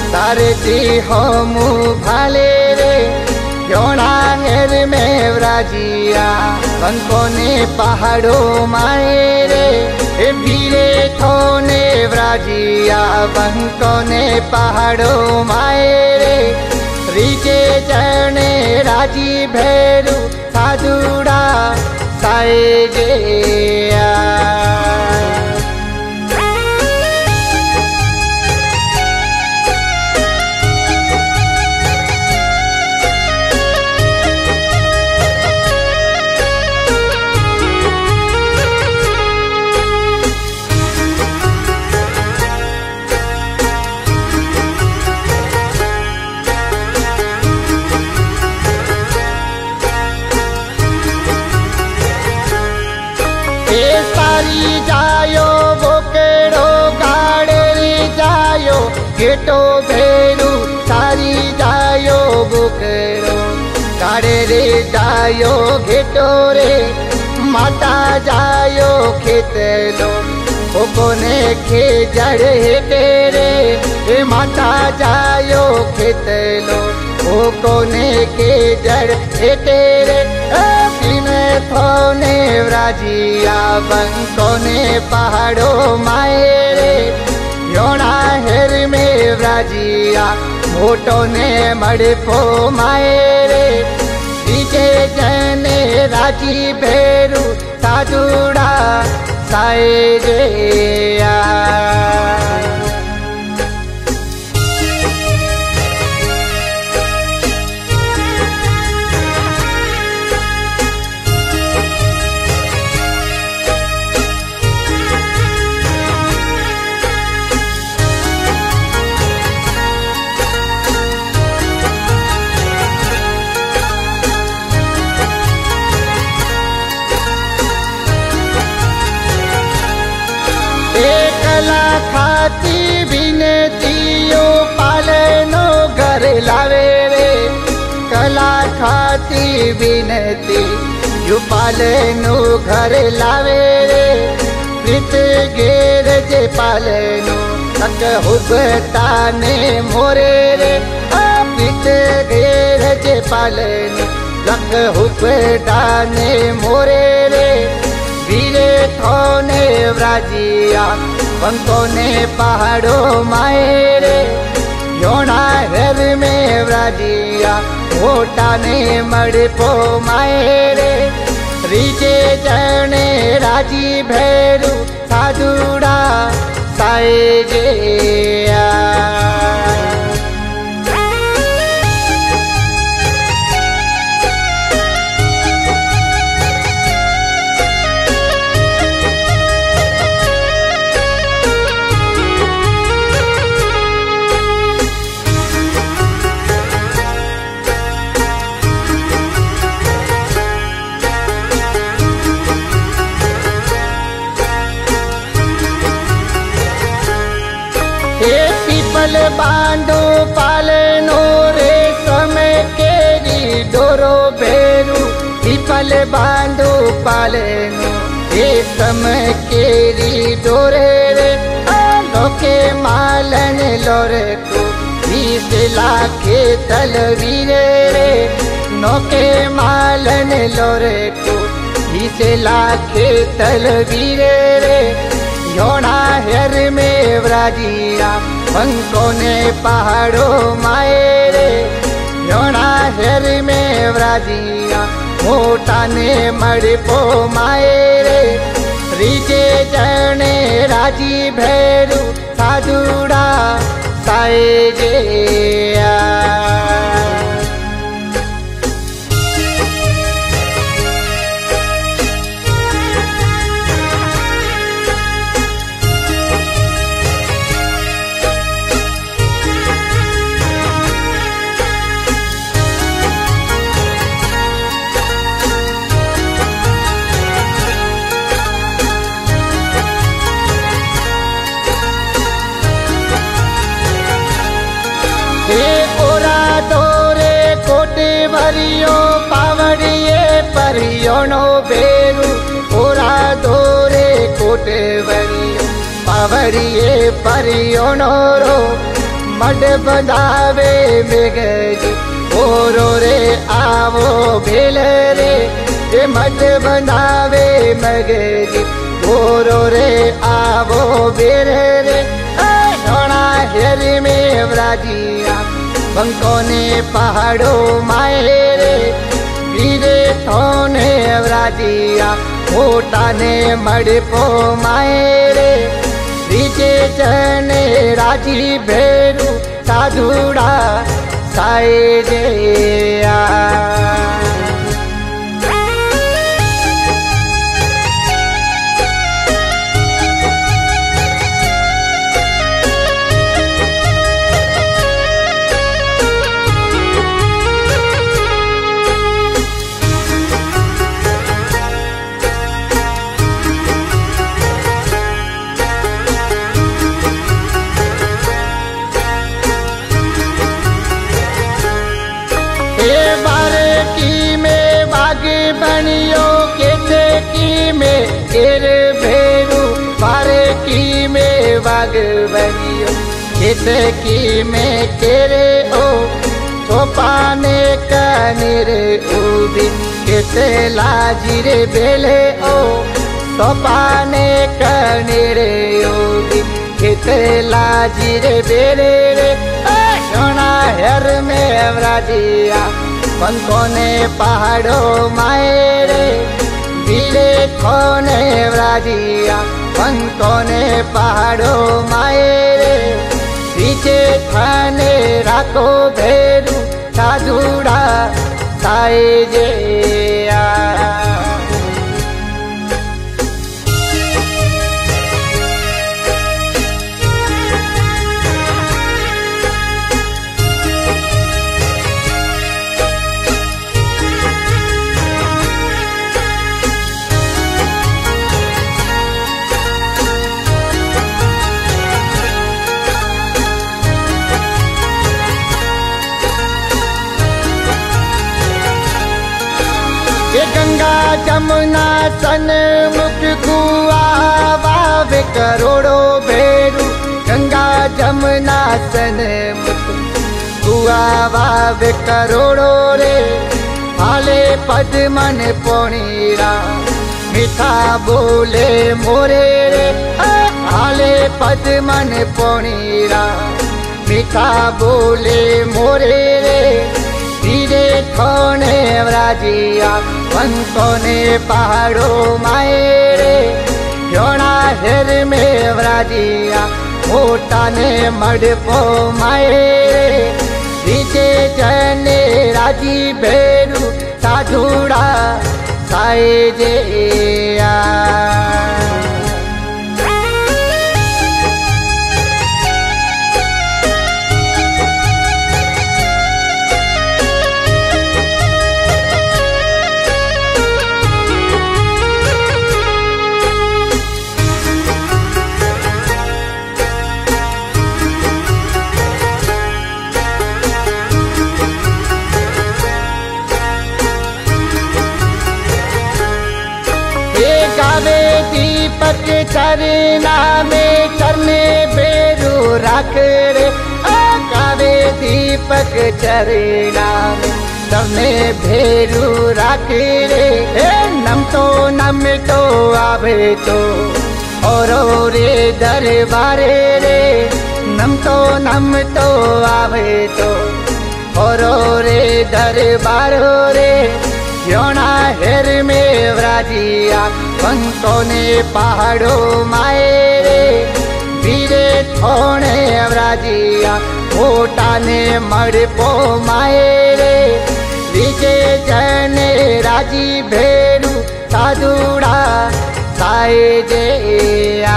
तारे जी हमू भाले रे योना हेर में व्राजिया बंको ने पहाड़ो माए रे भीरे थोने व्राजिया बंको ने पहाड़ो माए रे रीजे जने राजी भैरू साधुड़ा साए गया सारी जायो बोकेड़ो गाड़े जायो गेटो भेरू सारी जायो बोकेड़ो गाड़े रे जायो गेटो रे माता जायो खेतलो कोने खे जड़े तेरे माता जायो खेतलो कोने के जड़ तेरे थोने व्राजिया बंको ने पहाड़ो माए रे योना हेर में व्राजिया मोटो ने मड़पो माए रे डीजे जने राजी भेरू साधुड़ा साए गया कला खाती बिनतियो पालनो घर लावे रे कला खाती बिनती यू पालनो घर लावे रे प्रीत गेर जे पालनो तक हुबता ने मोरे रे प्रीत गेर जे पालनो तक हुबता ने मोरे रे वीरे थोने व्राजिया बंको ने पहाड़ो माए रे योना हेर में व्राजिया मोटा ने मड़पो माए रे रीजे जने राजी भैरू साधुड़ा साए गया पीपल बांधो पालनो रे समय केरी डोरो भेरू पीपल बांधो पालनो रे समय केरी डोरे रे लोके मालन लोरे को 20 लाख तलवीरे रे नोके मालन लोरे को 20 लाख तलवीरे रे योना हेर में व्राजिया बंको ने पहाड़ो माए रे योना हेर में व्राजिया मोटा ने मड़पो माए रे रीजे जने राजी भैरू साधुड़ा साए गया भरियो पावड़िए परियोनो बेरू ओरा दोरे कोटे भरियो पावड़िए परियोनो रो मड बंधावे मेघजी ओरो रे आवो भेल रे ये मड बंधावे मेघजी ओरो रे आवो भेल रे ढोणा हेरी में व्राजिया बंको ने पहाड़ो माए रे वीरे थोने व्राजिया मोटा ने मड़पो माए रे बीजे जने राजी भेरू साधुड़ा साए जया बनियो केते की में एर भेरू बारे की में बाग बनियो केते की में केरे ओ चोपाने कनिर उबी केते लाजिरे बेले ओ चोपाने कनिर उबी केते लाजिरे बेले रे सोना हेर में व्राजिया बंको ने पहाड़ो माए रे बीरे खोने व्राजिया बंको ने पहाड़ो माए रे पीछे थाने राको भेरू साधुड़ा साए जया ये गंगा जमुना सन मुख कुआ वावे करोड़ों भेरू गंगा जमुना सन मुख कुआ वावे करोड़ों रे हाले पद मन पोणीरा मीठा बोले मोरे रे हाले पद मन पोणीरा मीठा बोले मोरे रे धीरे खोने व्राजिया बंको ने पहाड़ो माए रे योना हेर में व्राजिया मोटा ने मड़पो माए रे बीजे जने राजी भेरू साधुड़ा साए जया गावे दीपक चरना में चरने बेरू रख रे गावे दीपक चरना में चरने बेरू रख रे नम तो आवे तो और रे दरबारे रे नम तो आवे तो और रे दरबार रे योना हेर में व्राजिया बंको ने पहाड़ो माए रे वीरे थोने व्राजिया मोटा ने मड़पो माए रे बीजे जने राजी भेरू साधुड़ा साए जया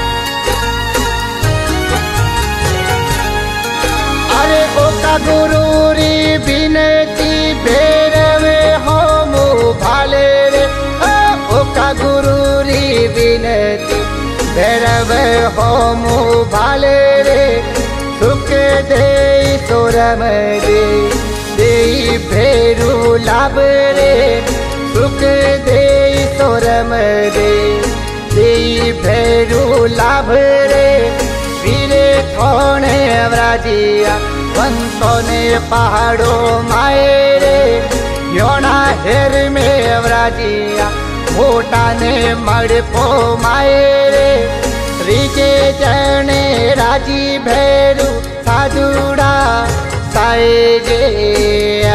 गुरु भैरव होमु भाले रे सुख दे सोरम दे भेरू लाभ रे सुख दे सोरम दे भेरू लाभ रे वीरे थोने व्राजिया संतो ने पहाड़ो माए रे योना हेर में व्राजिया मोटा ने मड़पो माए रे त्रिजे जने राजी भेरू साधुड़ा साए गे